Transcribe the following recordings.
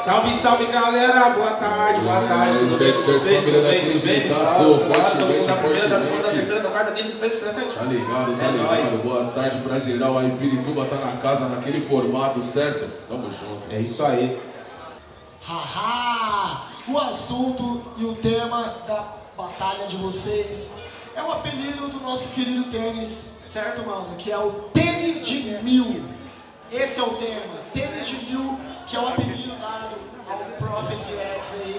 Salve, salve galera, boa tarde, boa tarde. Certo, família daquele jeitaço, fortemente, fortemente. Tá ligado, boa tarde pra geral aí, Pirituba tá na casa naquele formato, certo? Tamo junto. É isso aí. Haha! O assunto e o tema da batalha de vocês é o apelido do nosso querido tênis, certo, mano? Que é o tênis de 1000. Esse é o tema, tênis de 1000, que é o apelido dado ao Prophecy X aí.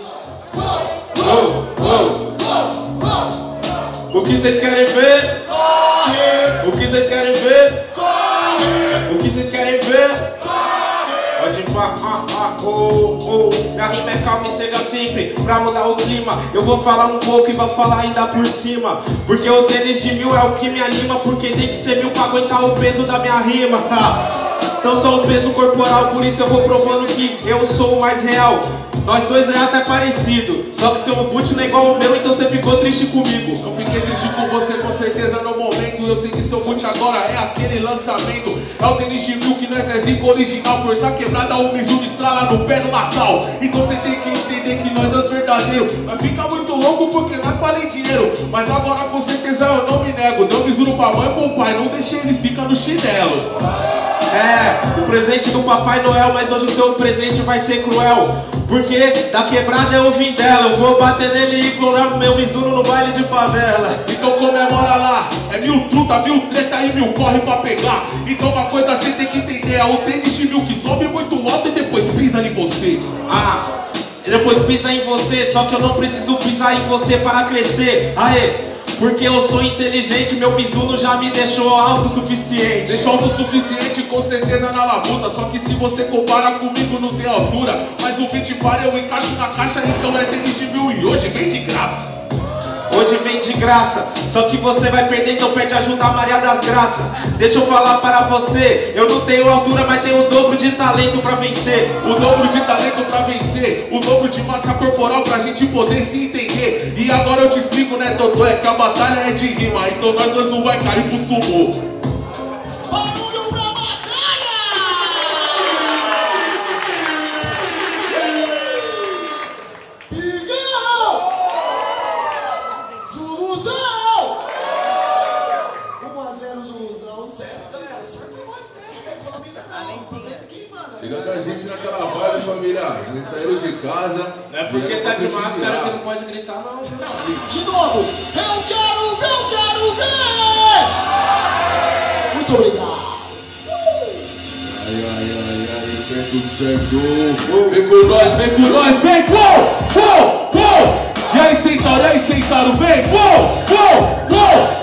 O que vocês querem ver? Corre! O que vocês querem ver? Corre! O que vocês querem ver? Corre! Pode ir pra minha rima é calma e chega sempre pra mudar o clima. Eu vou falar um pouco e vou falar ainda por cima, porque o tênis de 1000 é o que me anima, porque tem que ser 1000 pra aguentar o peso da minha rima. Não só o peso corporal, por isso eu vou provando que eu sou o mais real. Nós dois é até parecido, só que seu boot não é igual ao meu, então você ficou triste comigo. Eu fiquei triste com você com certeza no momento. Eu sei que seu boot agora é aquele lançamento. É o tênis de 1000 que nós é zico original. Por tá quebrada o Mizuno estrala no pé do Natal. Então você tem que entender que nós é os verdadeiros. Vai ficar muito louco porque nós falei dinheiro, mas agora com certeza eu não me nego. Deu Mizuno pra mãe e pro pai, não deixei eles ficar no chinelo. É, o presente do Papai Noel, mas hoje o seu presente vai ser cruel, porque da quebrada eu vim dela. Eu vou bater nele e clonar meu Mizuno no baile de favela. Então comemora lá, é 1000 truta, 1000 treta e 1000 corre pra pegar. Então uma coisa você tem que entender, é o tênis de 1000 que sobe muito alto e depois pisa em você. Depois pisa em você, só que eu não preciso pisar em você para crescer. Aê! Porque eu sou inteligente, meu Mizuno já me deixou alto o suficiente. Deixou alto o suficiente, com certeza na labuta. Só que se você compara comigo não tem altura. Mas o 20 para eu encaixo na caixa, então é tênis de 1000 e hoje vem de graça. Hoje vem de graça, só que você vai perder, então pede ajuda a Maria das Graças. Deixa eu falar para você, eu não tenho altura, mas tenho o dobro de talento pra vencer. O dobro de talento pra vencer, o dobro de massa corporal pra gente poder se entender. E agora eu te explico, né, Dodô, é que a batalha é de rima, então nós dois não vai cair pro sumô. Barulho pra batalha! Pigão! Zuluzão! 1-0 Zuluzão, certo, galera? Sorte a voz dele, economiza não. Aproveita aqui, mano. Chega com a gente naquela vibe, família. Vocês saíram de casa. Não é porque tá de máscara que não pode gritar, não. De novo, eu quero ver! Muito obrigado! Ai, certo. Vem com nós, vem! Uou! E aí, sentaram, vem! Uou!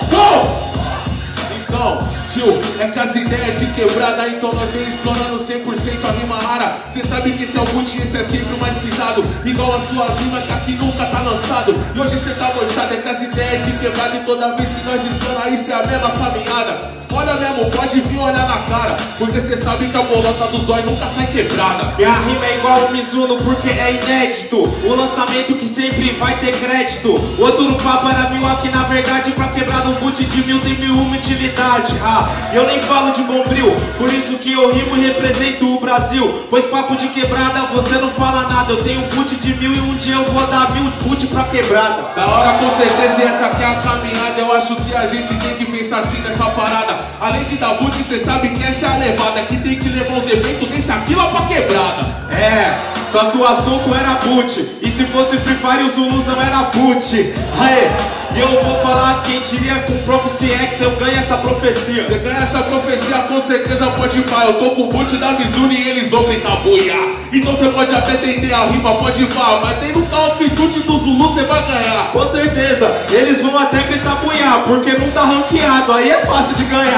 Então, tio, é que as ideias de quebrada, então nós vem explorando 100% a rima rara. Cê sabe que esse é o boot, esse é sempre o mais pisado. Igual a sua rima que aqui nunca tá lançado. E hoje cê tá moçado, é que as ideias de quebrada. E toda vez que nós explora isso é a mesma caminhada. Olha mesmo, pode vir olhar na cara, porque cê sabe que a bolota do zóio nunca sai quebrada. Minha rima é igual o Mizuno porque é inédito, o lançamento que sempre vai ter crédito. O outro papo era 1000 aqui, na verdade pra quebrar um boot de 1000 tem 1001 utilidade. Eu nem falo de Bombril, por isso que eu rimo e represento o Brasil. Pois papo de quebrada você não fala nada. Eu tenho um boot de 1000 e um dia eu vou dar 1000 boot pra quebrada. Da hora com certeza, e essa aqui é a caminhada. Eu acho que a gente tem que pensar assim nessa parada. Além de dar boot, cê sabe que essa é a levada, que tem que levar os eventos desse aqui lá pra quebrada. É, só que o assunto era boot, e se fosse Free Fire o Zuluzão era boot. Aê, e eu vou falar, quem diria com Prophecy X eu ganho essa profecia. Você ganha essa profecia, com certeza pode ir pá. Eu tô com o boot da Mizuno e eles vão gritar boiá. Então você pode até entender a rima, pode ir pá, mas tem no Call of Duty do Zulu você vai ganhar. Com certeza, eles vão até gritar boiá, porque não tá ranqueado, aí é fácil de ganhar.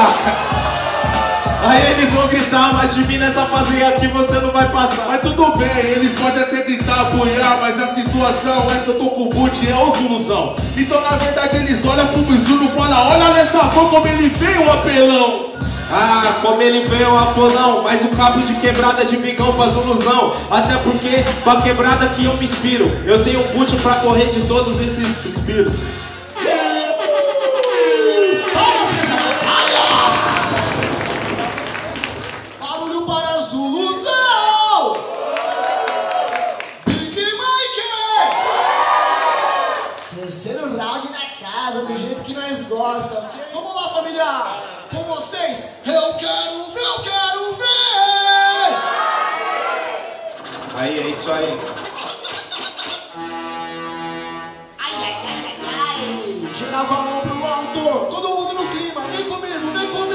Aí eles vão gritar, mas de mim nessa fase aqui você não vai passar. Mas tudo bem, eles podem até gritar, boiar, mas a situação é que eu tô com o boot, é o Zuluzão. Então na verdade eles olham pro Mizuno e falam, olha nessa cor como ele veio, o apelão. Como ele veio o Apolão, mas o cabo de quebrada de bigão pra Zuluzão. Até porque, pra quebrada que eu me inspiro, eu tenho um boot pra correr de todos esses suspiros. Barulho para Zuluzão! família! Com vocês, eu quero ver! Aí, é isso aí. Ai! Geral com a mão pro alto! Todo mundo no clima! Vem comigo!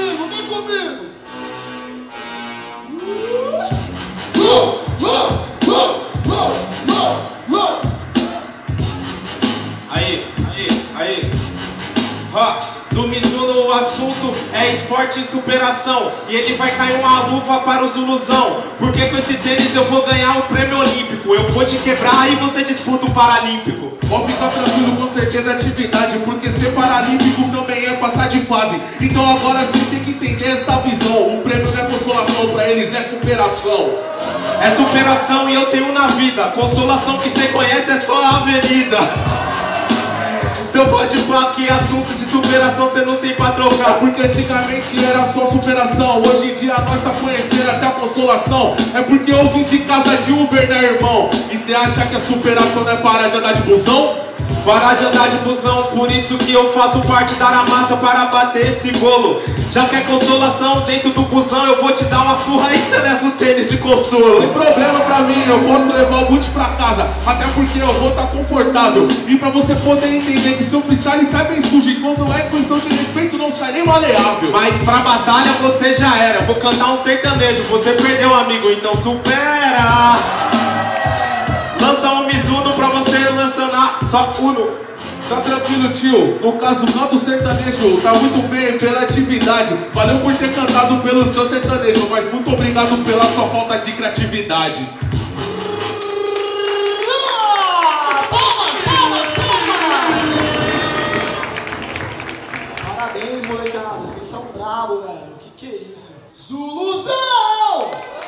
Aí. Do Mizuno o assunto é esporte e superação. E ele vai cair uma luva para os ilusão. Porque com esse tênis eu vou ganhar o prêmio olímpico. Eu vou te quebrar e você disputa o paralímpico. Pode ficar tranquilo, com certeza é atividade. Porque ser paralímpico também é passar de fase. Então agora você tem que entender essa visão. O prêmio não é consolação, pra eles é superação. É superação e eu tenho na vida. Consolação que você conhece é só a avenida. Então pode falar que assunto de superação você não tem pra trocar. Porque antigamente era só superação. Hoje em dia nós tá conhecendo até a consolação. É porque eu vim de casa de Uber, né, irmão? E você acha que a superação não é parar de andar de busão? Parar de andar de busão, por isso que eu faço parte da massa para bater esse bolo. Já que é consolação dentro do busão, eu vou te dar uma surra e você leva o tênis de consolo. Sem problema pra mim, eu posso levar o boot pra casa. Até porque eu vou estar confortável. E pra você poder entender que seu freestyle sai bem sujo. E quando é questão de respeito não sai nem maleável. Mas pra batalha você já era. Vou cantar um sertanejo, você perdeu amigo, então supera. Lança um Mizuno pra você lançar só Uno. Tá tranquilo, tio, no caso canto sertanejo. Tá muito bem pela atividade. Valeu por ter cantado pelo seu sertanejo. Mas muito obrigado pela sua falta de criatividade. Palmas! Parabéns, molecada. Vocês são bravos, velho. Que é isso? Zuluzão!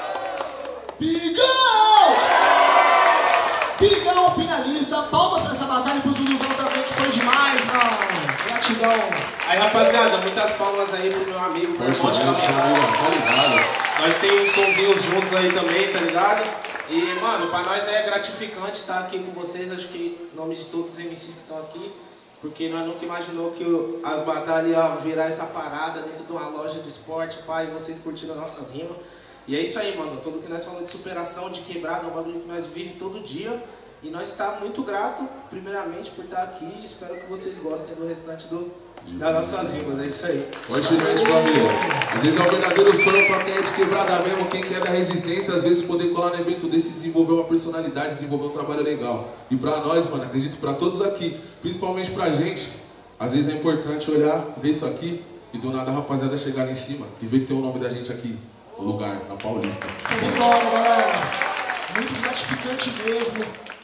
Pigão finalista. Palmas pra essa batalha e pro Zuluzão também, que foi demais, mano. Gratidão. Aí, rapaziada, muitas palmas aí pro meu amigo, pro irmão de tá ligado? Nós temos uns sonzinhos juntos aí também, tá ligado? E, mano, pra nós é gratificante estar aqui com vocês. Acho que em nome de todos os MCs que estão aqui. Porque nós nunca imaginou que as batalhas iam virar essa parada dentro de uma loja de esporte, pai, vocês curtindo as nossas rimas. E é isso aí, mano. Tudo que nós falamos de superação, de quebrada, é um bagulho que nós vivemos todo dia. E nós estamos muito gratos, primeiramente, por estar aqui. E espero que vocês gostem do restante das nossas rimas. É isso aí. Fortemente, família. Às vezes é um verdadeiro sonho pra quem é de quebrada mesmo, quem quer da resistência. Às vezes poder colar no evento desse e desenvolver uma personalidade, desenvolver um trabalho legal. E pra nós, mano, acredito pra todos aqui, principalmente pra gente, às vezes é importante olhar, ver isso aqui e do nada a rapaziada chegar lá em cima e ver que tem o nome da gente aqui. O lugar, na Paulista. Isso é vitória, galera. Muito gratificante mesmo.